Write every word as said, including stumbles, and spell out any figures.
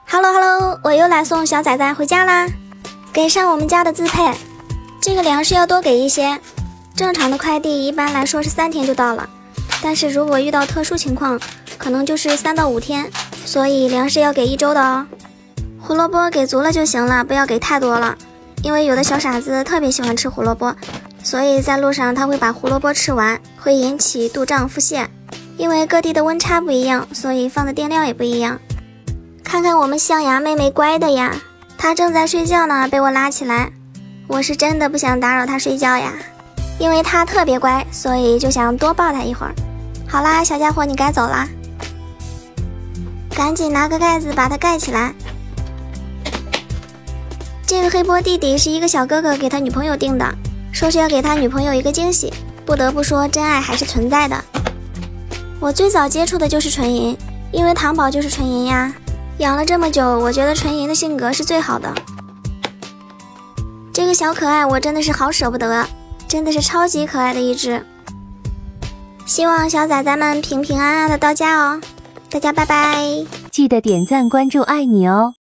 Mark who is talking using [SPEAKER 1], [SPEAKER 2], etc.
[SPEAKER 1] Hello Hello， 我又来送小仔仔回家啦，给上我们家的自配。这个粮食要多给一些，正常的快递一般来说是三天就到了，但是如果遇到特殊情况，可能就是三到五天，所以粮食要给一周的哦。胡萝卜给足了就行了，不要给太多了，因为有的小傻子特别喜欢吃胡萝卜，所以在路上他会把胡萝卜吃完，会引起肚胀腹泻。因为各地的温差不一样，所以放的电量也不一样。看看我们象牙妹妹乖的呀，她正在睡觉呢，被我拉起来。我是真的不想打扰她睡觉呀，因为她特别乖，所以就想多抱她一会儿。好啦，小家伙，你该走啦，赶紧拿个盖子把它盖起来。这个黑波弟弟是一个小哥哥给他女朋友订的，说是要给他女朋友一个惊喜。不得不说，真爱还是存在的。我最早接触的就是纯银，因为糖宝就是纯银呀。养了这么久，我觉得纯银的性格是最好的。这个小可爱我真的是好舍不得，真的是超级可爱的一只。希望小仔仔们平平安安的到家哦，大家拜拜！
[SPEAKER 2] 记得点赞关注，爱你哦。